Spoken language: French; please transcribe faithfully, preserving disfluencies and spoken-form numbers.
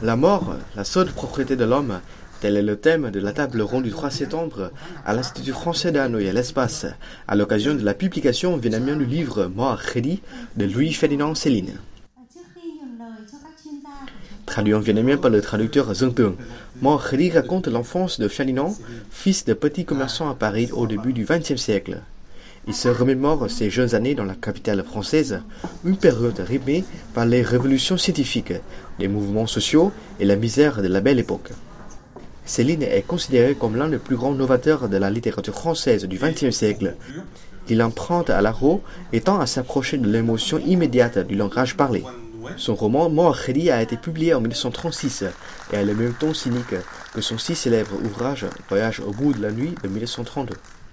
La mort, la seule propriété de l'homme, tel est le thème de la table ronde du trois septembre à l'Institut français de Hanoï à l'espace, à l'occasion de la publication vietnamienne du livre Mort Khedi de Louis-Ferdinand Céline. Traduit en vietnamien par le traducteur Dương Tường, Mort Khedi raconte l'enfance de Ferdinand, fils de petit commerçant à Paris au début du vingtième siècle. Il se remémore ses jeunes années dans la capitale française, une période rythmée par les révolutions scientifiques, les mouvements sociaux et la misère de la belle époque. Céline est considéré comme l'un des plus grands novateurs de la littérature française du vingtième siècle. Il emprunte à l'argot et tend à s'approcher de l'émotion immédiate du langage parlé. Son roman Mort Khedi a été publié en mille neuf cent trente-six et a le même ton cynique que son si célèbre ouvrage Voyage au bout de la nuit de mille neuf cent trente-deux.